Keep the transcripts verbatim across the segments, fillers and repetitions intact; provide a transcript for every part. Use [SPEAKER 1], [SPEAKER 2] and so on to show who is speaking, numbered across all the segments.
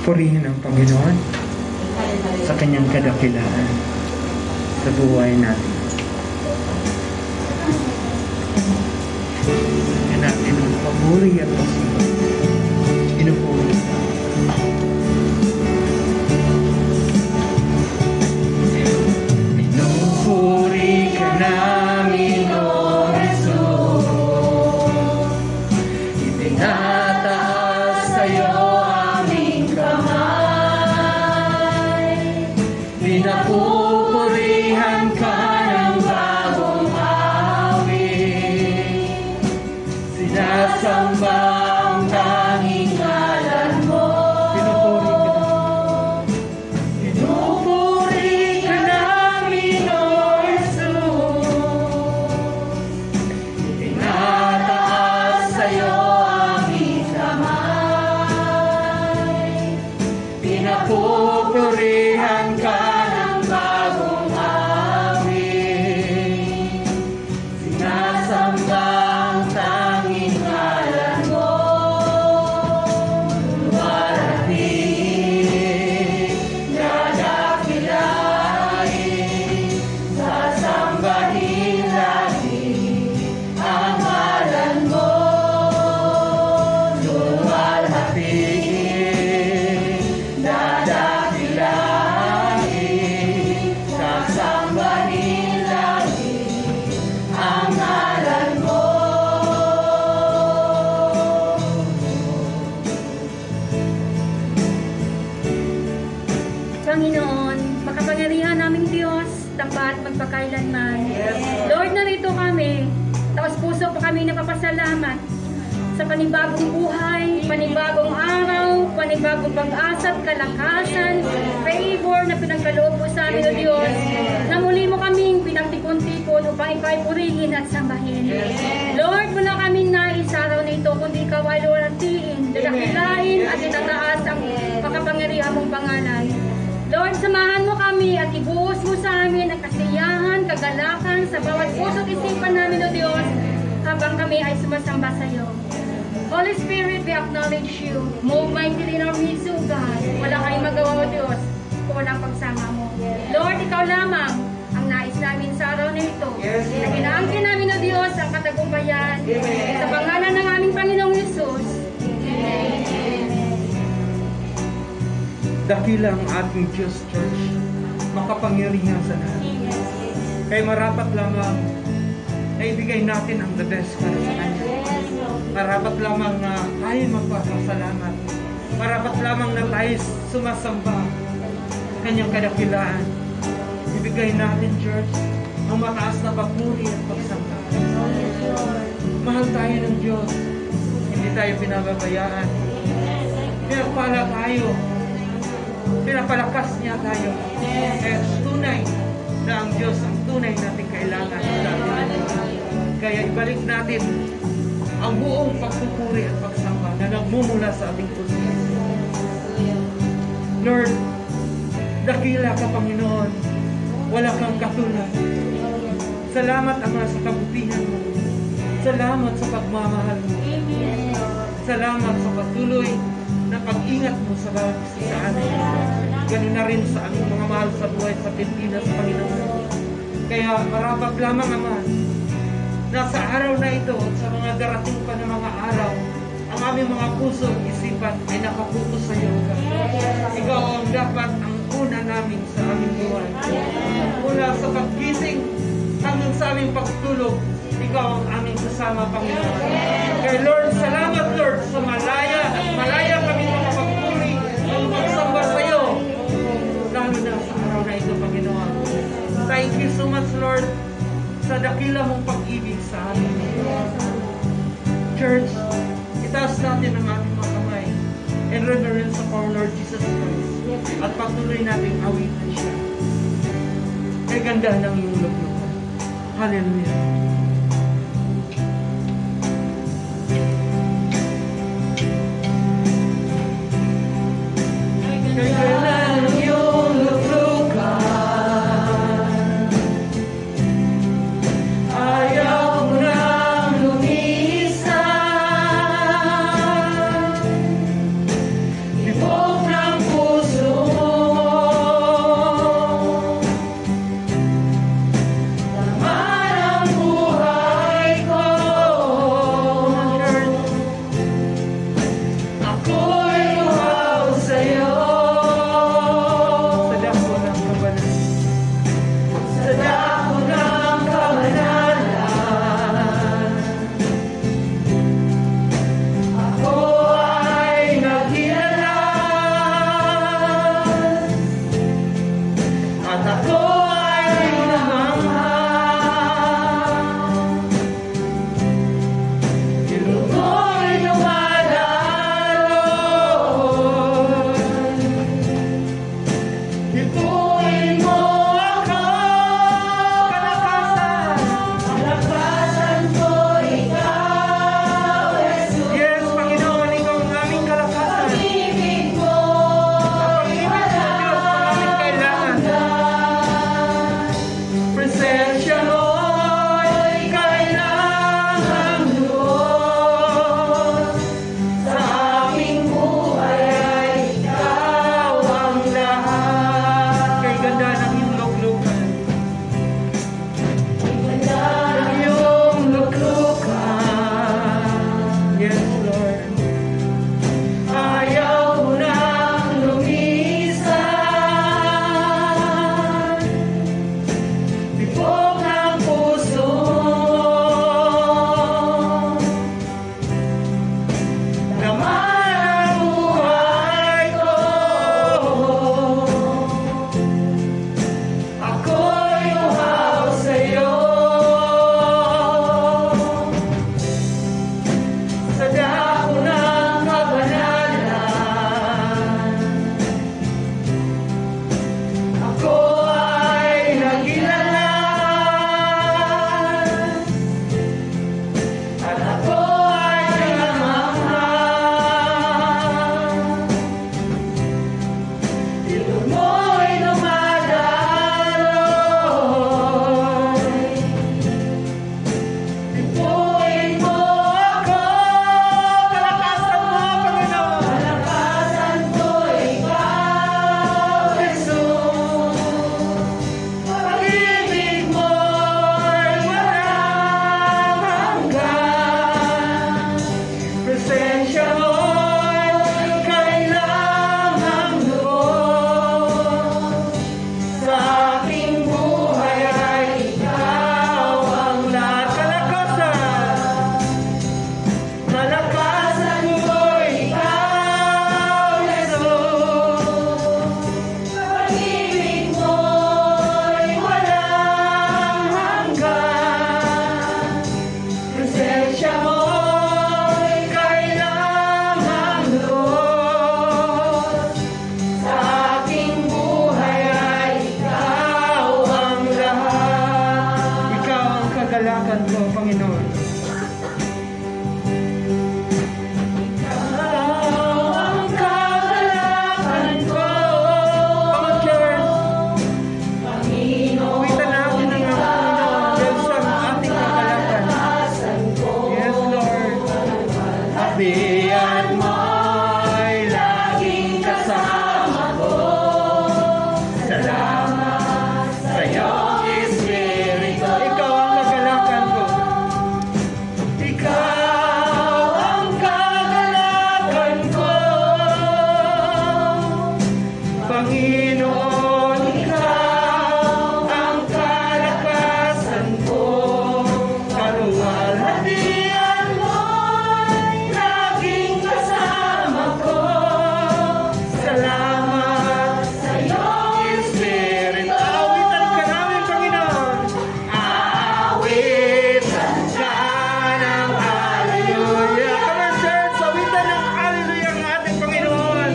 [SPEAKER 1] Purihin ang Panginoon sa kanyang kadakilaan sa buhay natin. Kaya natin ang pamuri at pasamba. Pinupuri ka. Pinupuri ka namin, O Jesus. Itinataas sa'yo aming kamay. Pinapupurihan ka ng bagong awit. Sinasamba ang tanging ngalan mo. Pinupuri ka namin, O Jesus. Itinataas sa'yo aming kamay. Pinapupurihan ka ng bagong awit. Sinasamba ang tanging ngalan mo. Luwalhatian, dadakilain, sasambahin lagi ang ngalan mo. Luwalhatian, dadakilain, sasambahin lagi ang ngalan mo.
[SPEAKER 2] Panginoon, makapangyarihan naming Diyos, tapat magpakailanman. Lord, narito kami. Taos puso po kami napapasalamat sa panibagong buhay, panibagong araw, panibagong pag-asa at kalakasan, favor na pinagkaloob mo sa amin, O Diyos, na muli mo kaming pinagtipon-tipon upang ikaw ay purihin at sambahin. Lord, wala kaming nais sa araw na ito, kundi ikaw ay luwalhatiin, dadakilain at itataas ang makapangyarihan mong pangalan. Lord, samahan mo kami at ibuhos mo sa amin ang kasiyahan, kagalakan sa bawat puso at isipan namin, O Diyos, habang kami ay sumasamba sa iyo. Holy Spirit, we acknowledge you. Move mightily in our midst, O God. Wala kayong magawa, O Diyos, kung walang pagsama mo. Lord, ikaw lamang ang nais namin sa araw na ito. Na ginaangkin namin, O Diyos, ang katagumpayan. Sa pangalan ng aming Panginoong Yesus.
[SPEAKER 1] Dakila ang ating Diyos, Church, makapangyarihan sa lahat. Kaya marapat lamang na ibigay natin ang the best para sa Kanya. Marapat lamang na tayo magpapasalamat. Marapat lamang na tayo sumasamba sa Kanyang kadakilaan. Ibigay natin, Church, ang mataas na pagpuri at pagsamba. Mahal tayo ng Diyos. Hindi tayo pinababayaan. Pinagpala tayo. Pinapalakas niya tayo. Kaya tunay na ang Diyos ang tunay natin kailangan sa atin. Kaya ibalik natin ang buong pagpupuri at pagsamba na nagmumula sa ating puso. Lord, dakila ka, Panginoon. Wala kang katulad. Salamat, Ama, sa kabutihan mo. Salamat sa pagmamahal mo. Salamat sa patuloy na pag-ingat mo sa bawat isa sa amin. Ganun na rin sa aming mga mahal sa buhay sa Pilipinas, Panginoon. Kaya marapat lamang, Ama, na sa araw na ito at sa mga darating pa na mga araw, ang aming mga puso at isipan ay nakaputos sa iyo. Ikaw ang dapat ang una namin sa aming buhay. Mula sa paggising hanggang sa aming pagtulog, ikaw ang aming kasama, Panginoon. Kaya Lord, salamat, Lord, sa malaya at malaya kami makapagpuri ang pagsamba sa iyo. Lalo na sa araw na ito, Panginoon. Thank you so much, Lord, sa dakila mong pag-ibig sa amin. Church, itaas natin ang ating mga kamay in reverence of our Lord Jesus Christ at patuloy nating awitan siya. Kaya ganda ng iyong luglugan. Hallelujah.
[SPEAKER 3] From
[SPEAKER 1] Hadian mo'y laging kasama ko. Salamat sa iyong Espiritu. Ikaw ang nagalakan ko. Ikaw ang kagalakan ko. Panginoon, ikaw ang kalakasan ko. Kaluwalhatian mo'y laging kasama ko. Salamat sa iyong Espiritu. Aawitan ka namin, Panginoon. Aawitan ka ng hallelujah. Come on, church. Awitan ng hallelujah ang ating Panginoon.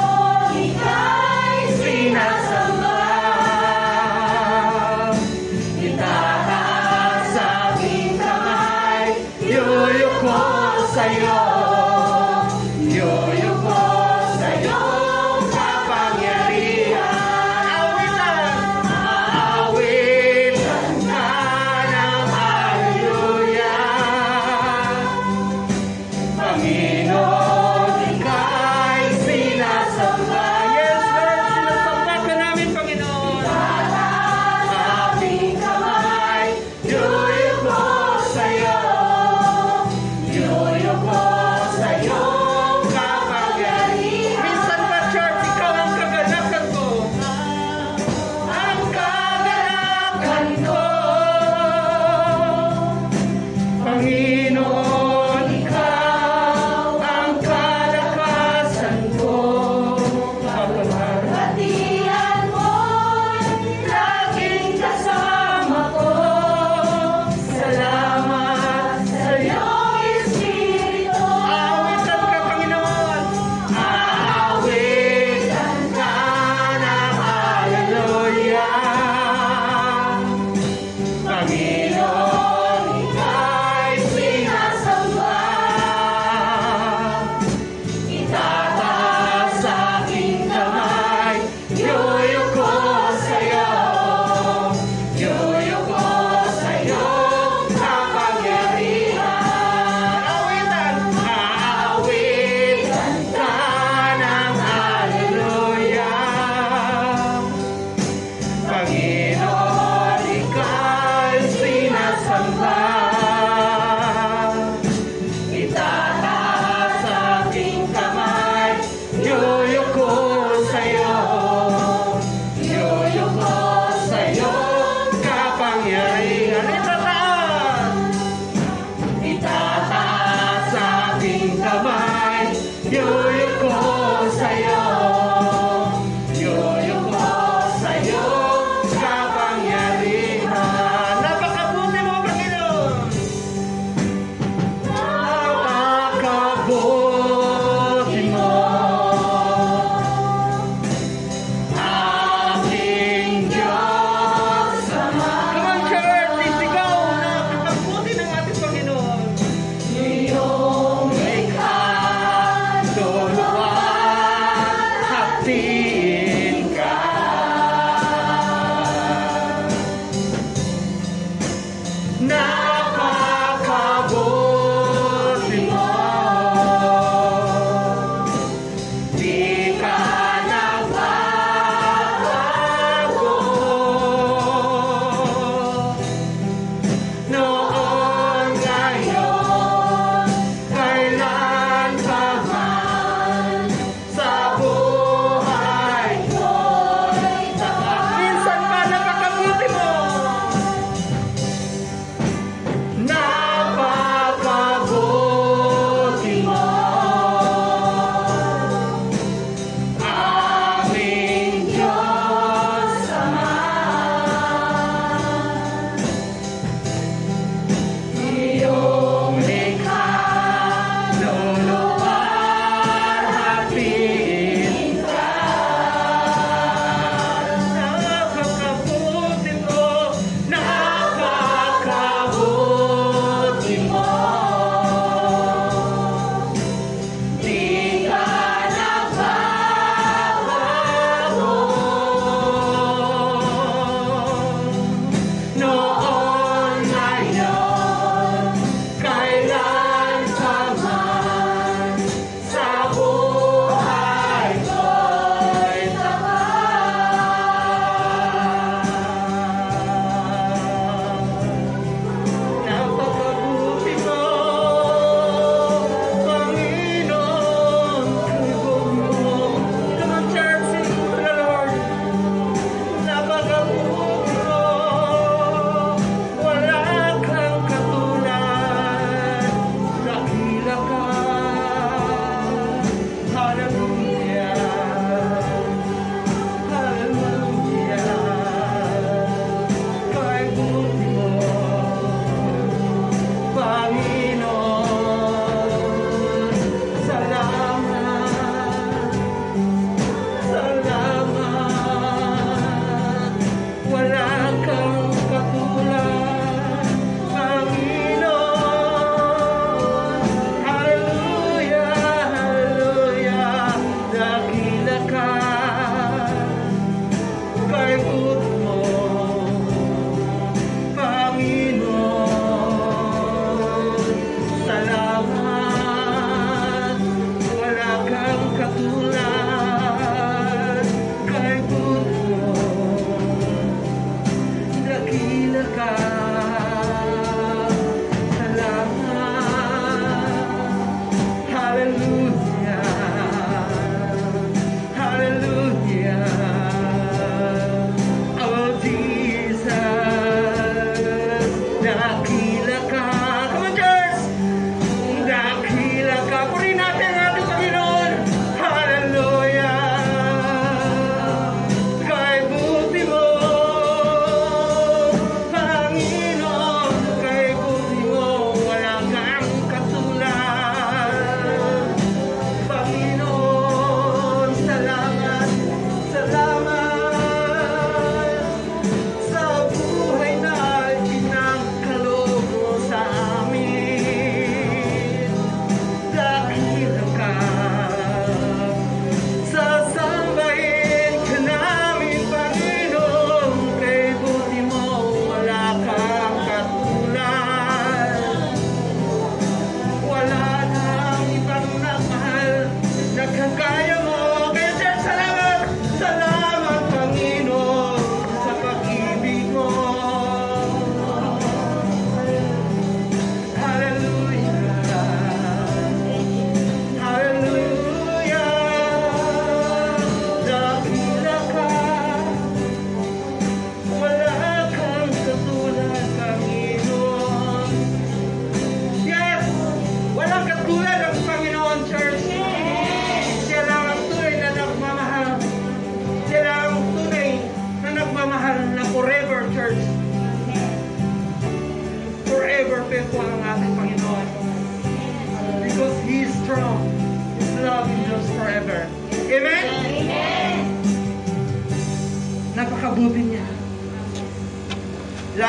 [SPEAKER 1] Sinasamba. Itataas sa aking kamay. Yuyuko sa'yo. Yuyuko sa iyong kapangyarihan. Awitan. Aawitan ka ng hallelujah. Panginoon, ika'y sinasamba. Yes, Lord, sinasamba ka namin, Panginoon. Aking kamay, yuyuko sa'yo. Yuyuko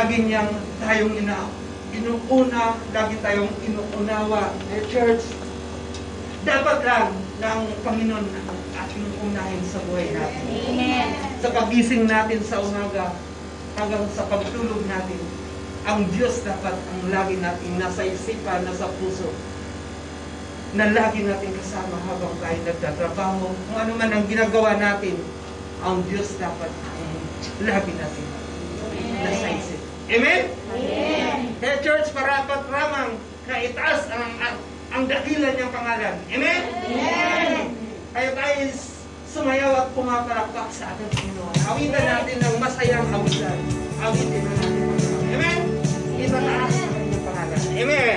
[SPEAKER 1] lagi niyang tayong ina, inuuna, lagi tayong inuunawa. Eh, church, dapat lang ng Panginoon ang ating unahin sa buhay natin.
[SPEAKER 2] Amen.
[SPEAKER 1] Sa pagising natin sa umaga, hanggang sa pagtulog natin, ang Diyos dapat ang lagi nating nasa isipan, nasa puso, na lagi natin kasama habang tayo nagtatrabaho. Kung ano man ang ginagawa natin, ang Diyos dapat ang lagi natin nasa isip. Amen?
[SPEAKER 2] Amen.
[SPEAKER 1] Kaya church, parapat ramang kaitaas ang, ang, ang dakilan niyang pangalan. Amen?
[SPEAKER 2] Amen.
[SPEAKER 1] Kaya tayo sumayaw at pumapalakpak sa ating Panginoon. Awitan natin ng masayang awitan. Awitin na natin. Amen? Itataas ang kanyang pangalan. Amen?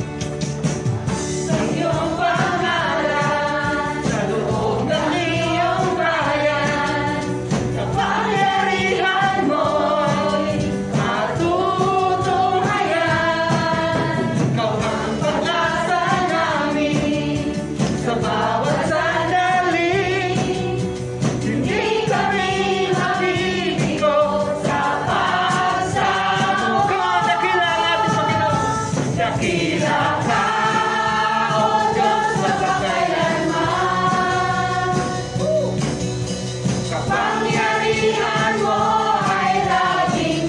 [SPEAKER 1] Ang iyong pangalan sa loob ng iyong bayan, kapangyarihan mo'y matutunghayan. Ikaw ang pag-asa namin sa bawat sandali. Hindi kami mabibigo sa pagsamo. Come on, dakila natin, Panginoon. Dakila ka, O Diyos, magpakailanman. Kapangyarihan mo ay laging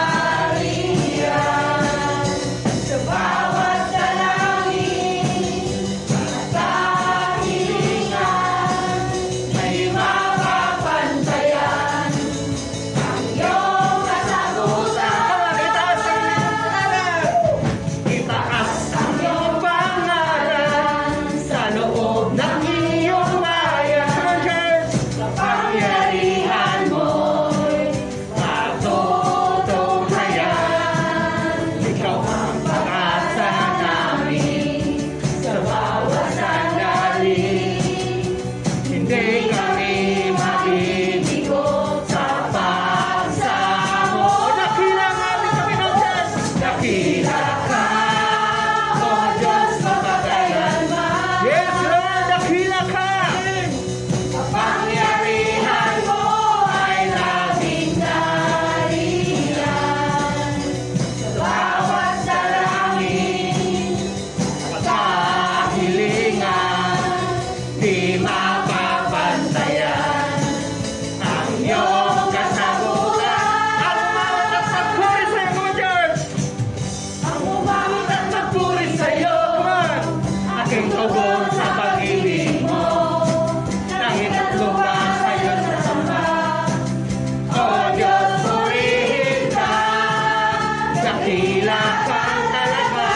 [SPEAKER 1] nariyan sa bawat dalangin at kahilingan. May mapapantayan ang iyong kasagutan. Itaas ang iyong pangalan. Itaas ang iyong pangalan sa loob ng iyong bayan. Come on, church! Kapangyarihan mo'y matutunghayan. Ikaw ang pag-asa namin sa bawat sandali. Hindi kami mabibigo sa pagsamo. Dakila nga ating Panginoon, Diyos! Dakila ka, O Diyos, magpakailanman. Yes, Lord, dakila ka! Kapangyarihan mo ay laging nariyan sa bawat dalangin at kahilingan. Di mapapantayan ang iyong kasagutan. Ang umawit at magpuri sa'yo, come on, church! Ang umawit at magpuri sa'yo, come on! Aking tugon sa pag-ibig mo, langit at lupa sa'yo sa samba. O Diyos, purihin ka, dakila ka talaga.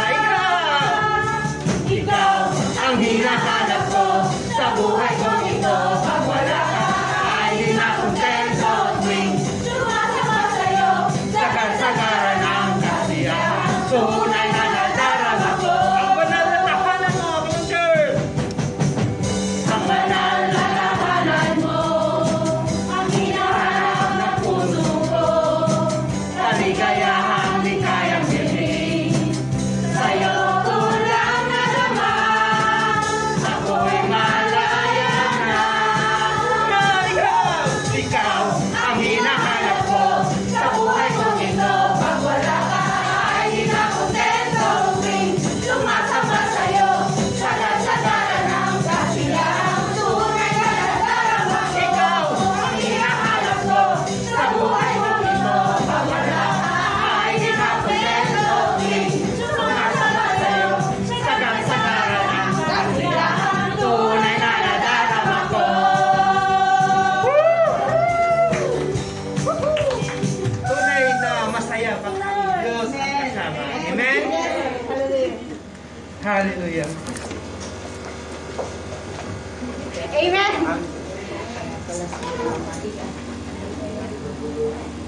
[SPEAKER 1] Ikaw, ikaw ang hinahanap ko sa buhay kong ito. Pag wala ka, ay di na kontento tuwing sumasama sa'yo sa kasagaran ng kasiyahan. Tunay na nadarama ko ang banal na tahanan mo, come on, church! Ang banal na tahanan mo, ang hinahanap ng puso ko. Kaligayahan di kayang bilhin, sa'yo ko lang nalaman. Ako'y malaya na. Ikaw, ikaw ang hinahanap ko sa buhay kong ito. Pag wala ka, ay di na kontento tuwing sumasama sa'yo sa kasagaran ng kasiyahan. Tunay na nadarama ko. Ikaw ang hinahanap ko sa buhay kong ito. Pag wala ka, ay di na kontento tuwing sumasama sa'yo sa kasagaran ng kasiyahan. Tunay na nadarama ko. Tunay na masaya pag ang Diyos ang kasama. Amen? Hallelujah.
[SPEAKER 2] Amen.